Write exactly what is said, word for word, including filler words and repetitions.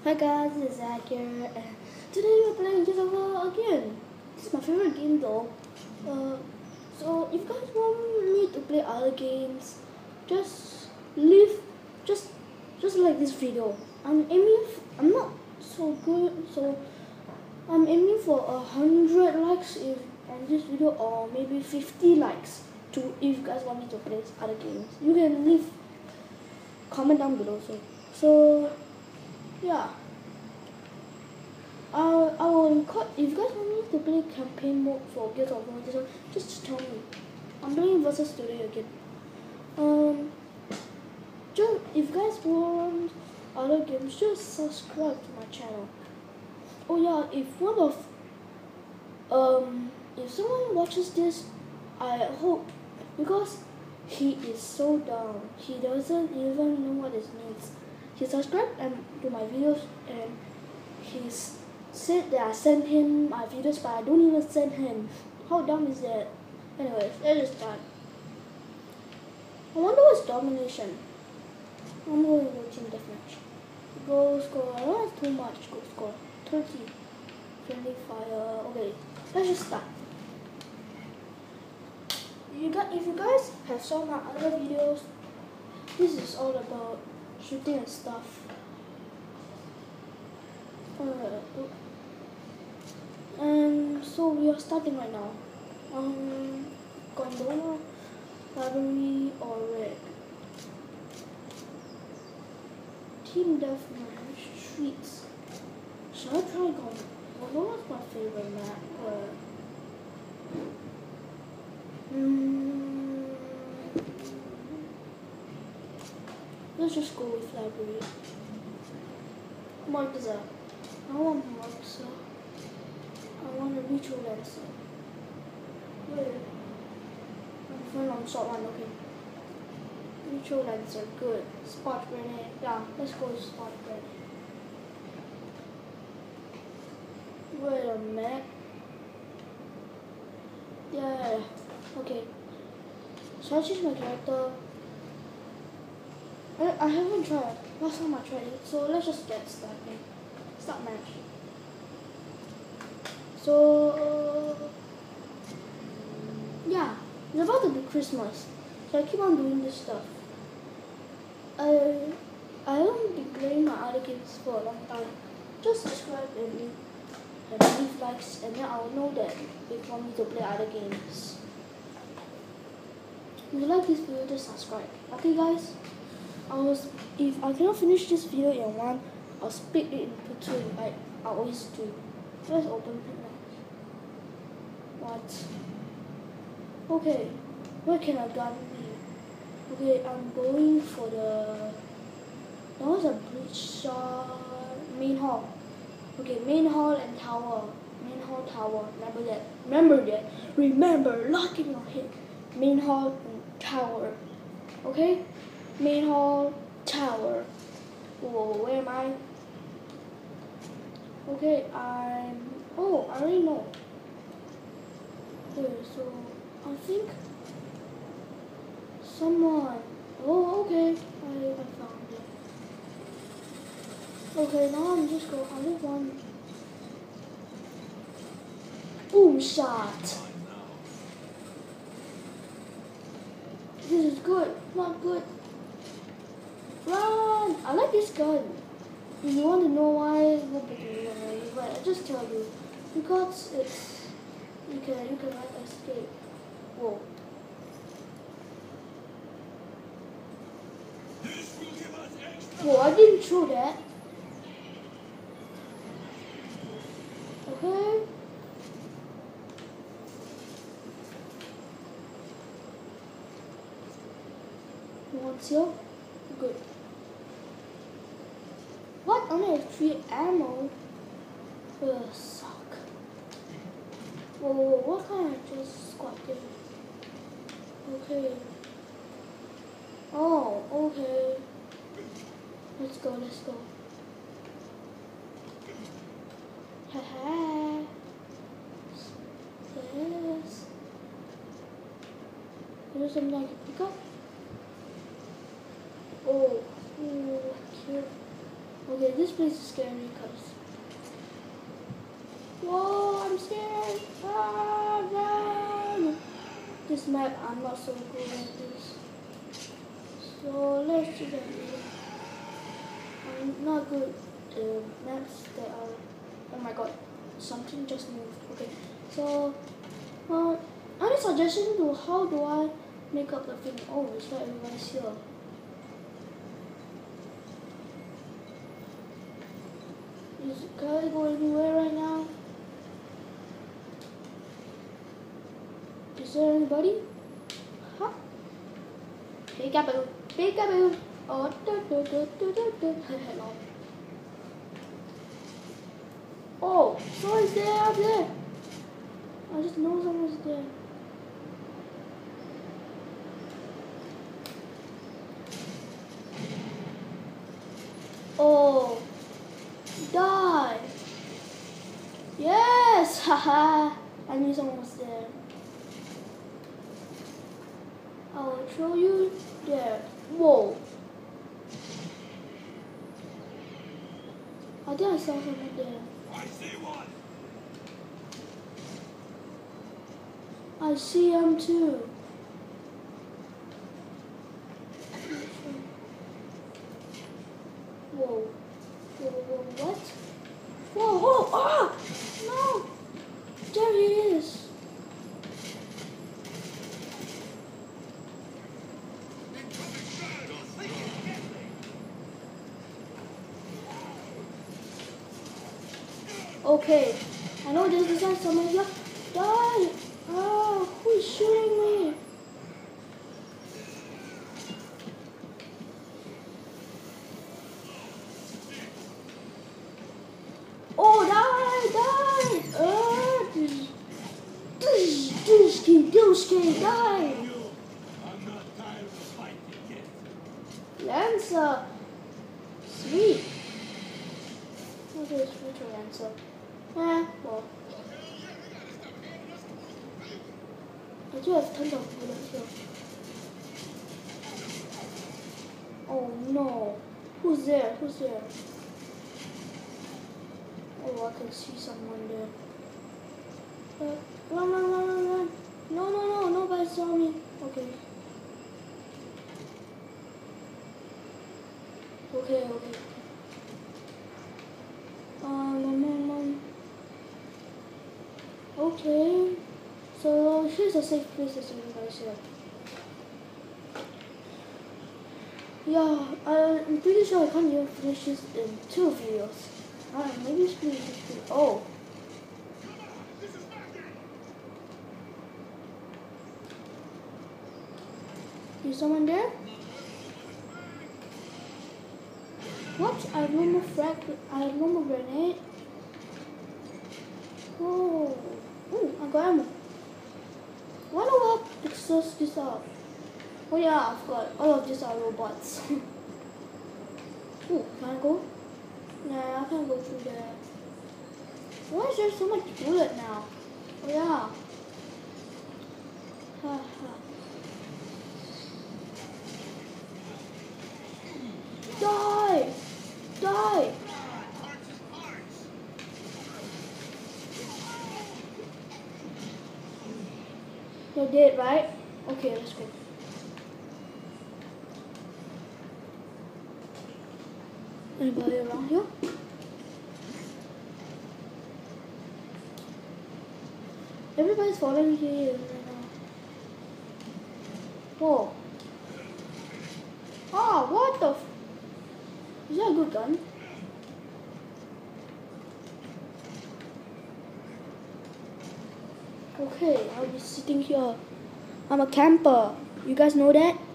Hi guys, this is Zach here, and today we're playing Gears of War again. This is my favorite game though. Uh, so if you guys want me to play other games, just leave, just just like this video. I'm aiming. F I'm not so good, so I'm aiming for a hundred likes if on this video, or maybe fifty likes to if you guys want me to play other games. You can leave comment down below. So so. Yeah. I'll, I will record. If you guys want me to play campaign mode for Gears of War, just, just tell me. I'm playing versus today again. Um, just if you guys want other games, just subscribe to my channel. Oh yeah, if one of um if someone watches this, I hope, because he is so dumb. He doesn't even know what this means. He subscribed and to my videos, and he's said that I sent him my videos, but I don't even send him. How dumb is that? Anyways, let's just start. I wonder what's domination. I'm going to go team deathmatch. Go score. I don't have too much. Go score. thirty. Friendly fire. Okay, let's just start. You got. If you guys have saw my other videos, this is all about shooting and stuff. Uh, and so we are starting right now. Um, Gondola, Library, or Red. Team Deathmatch, Streets. Should I try Gondola? Gondola's my favorite map. Uh, mm, let's just go with Library. Markza. I want Markza. I want a Mutual Lancer. Wait. I'm fine on short one, okay. Mutual Lancer, good. Spot Grenade. Yeah, let's go with Spot Grenade. Wait a minute. Yeah, okay. So I change my character. I, I haven't tried. Last time I tried it. So let's just get started. Start match. So yeah, it's about to be Christmas, so I keep on doing this stuff. I I haven't been playing my other games for a long time. Just subscribe and leave, and leave likes, and then I'll know that they want me to play other games. If you like this video, just subscribe. Okay guys, I was if I cannot finish this video in one, I'll split it into two like I always do. Let's open it. What? Okay, where can a gun be? Okay, I'm going for the. That was a bridge shot. Main hall. Okay, main hall and tower. Main hall, tower. Remember that. Remember that. Remember, lock in your head. Main hall and tower. Okay? Main hall, tower. Whoa, where am I? Okay, I'm. Oh, I already know. Okay, so I think someone. Oh, okay, I, I found it. Okay, now I'm just going. I just want boom shot. This is good, not good. Run! I like this gun. If you want to know why, look at me already. But I just tell you, because it's. You can you can like escape. Whoa. Whoa, I didn't throw that. Okay. One seal. Good. What? I only have three ammo. Ugh, suck. Whoa, whoa, whoa, what kind of just squad game? Okay. Oh, okay. Let's go, let's go. Haha. Yes. Is there something I can pick up? Oh, oh, cute. Okay, this place is scary because. Whoa, I'm scared. Ah, run. This map, I'm not so good at this. So let's do that. I'm not good at maps that are. Oh my god, something just moved. Okay, so uh, any suggestion to how do I make up the film? Oh, it's right, everyone's here. Is, can I go anywhere right now? Is there anybody? Huh? Peekaboo, peekaboo. Oh, do, do, do, do, do, do. Hello. Oh, someone's there up there. I just know someone's there. Oh, die. Yes, haha. I knew someone was there. I will throw you there. Whoa. I think I saw someone there. I see one. I see him too. Whoa. Whoa, whoa, what? Whoa, whoa, ah! No! There he is. Okay, I know there's this guy somewhere here. Die! Ah, who is shooting me? Oh, die! Die! Ah, dush, dush, dushki, dushki, die! I'm not tired of fighting yet. Lancer! Sweet! Okay, it's future Lancer. Eh, well. I do have tons of bullets here. Oh no. Who's there? Who's there? Oh, I can see someone there. Uh, run, run, run, run, run. No, no, no, nobody saw me. Okay. Okay, okay. Um, um, um, um. Okay. So here's a safe place as you guys here. Yeah, I'm pretty sure I can't even finish this in two videos. Alright, maybe it's pretty easy. Oh. Is someone there? What? I have no more frag. I have no more grenade. Oh. Oh, I got ammo. Why do I exhaust this up? Oh yeah, I forgot. All of these are robots. Oh, can I go? Nah, I can't go through there. Why is there so much bullet now? Oh yeah. Ha ha. Die! Die! You're dead, right? Okay, let's go. Anybody around here? Everybody's following here right now. Whoa. Ah, what the f- Is that a good gun? Okay, I'll be sitting here. I'm a camper. You guys know that?